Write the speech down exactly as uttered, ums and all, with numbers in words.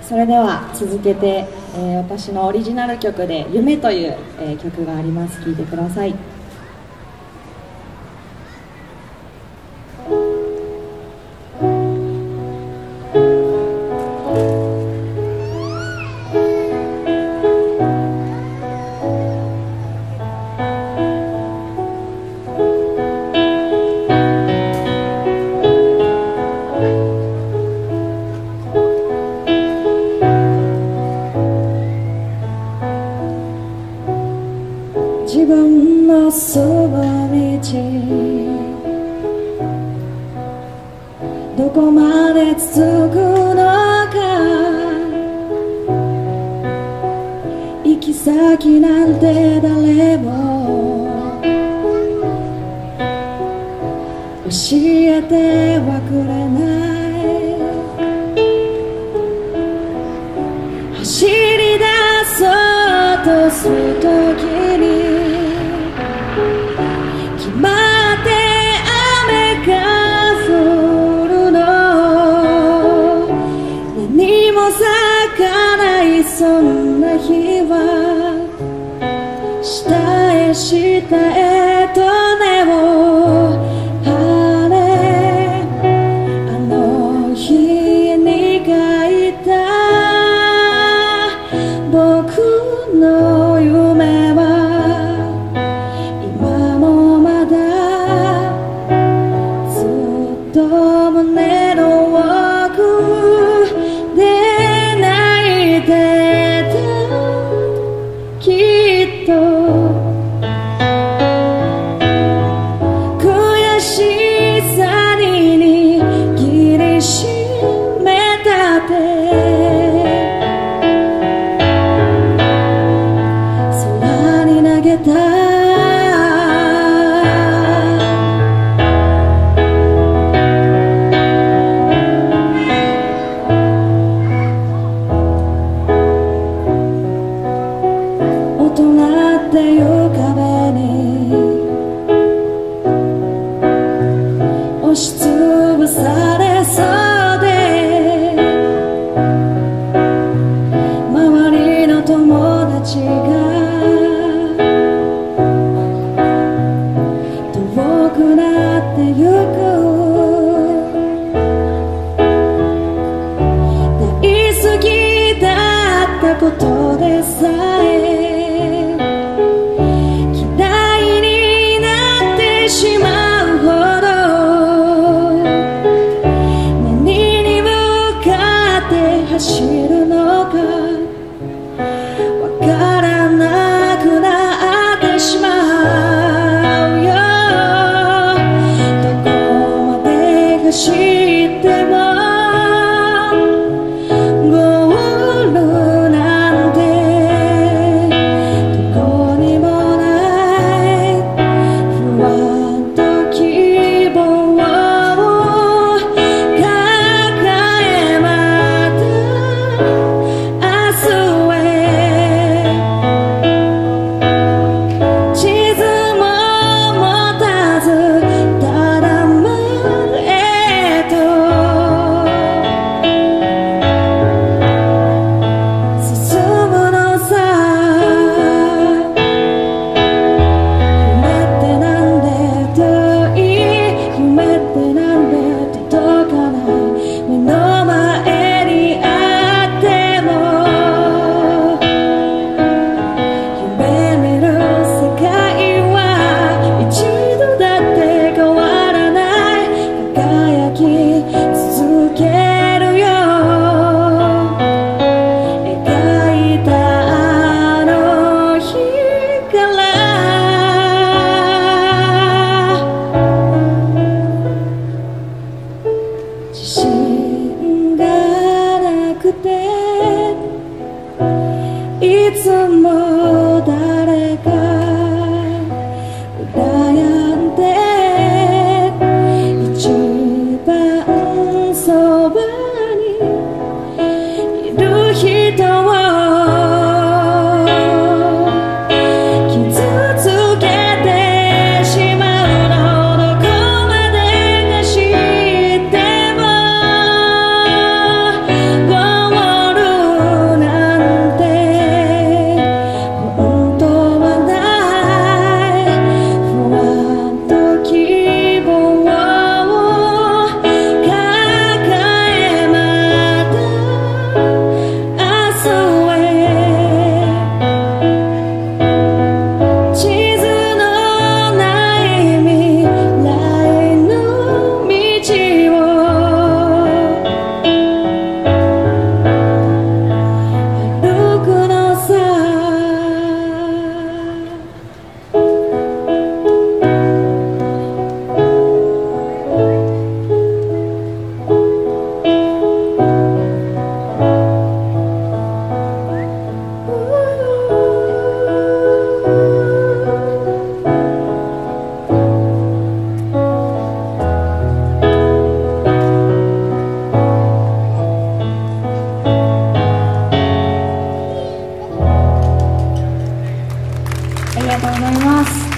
それでは続けて、えー、私のオリジナル曲で「夢」という、えー、曲があります。聴いてください。自分のそば道どこまで続くのか、行き先なんて誰も教えてはくれない。走り出そうとするときに決まって雨が降るの、何も咲かないそんな日は下へ下へと根を張れ、あの日に描いた僕の夢は今もまだずっと胸の奥で泣いてた。きっと悔しさに握りしめた手、空に投げた。大人っていう壁に押しつぶされそうで、周りの友達が遠くなってゆく。大好きだったことでさえしまうほど何に向かって走るのかわからなくなってしまうよ。どこまで走ってもゴールなんてどこにもない不安明とうございます。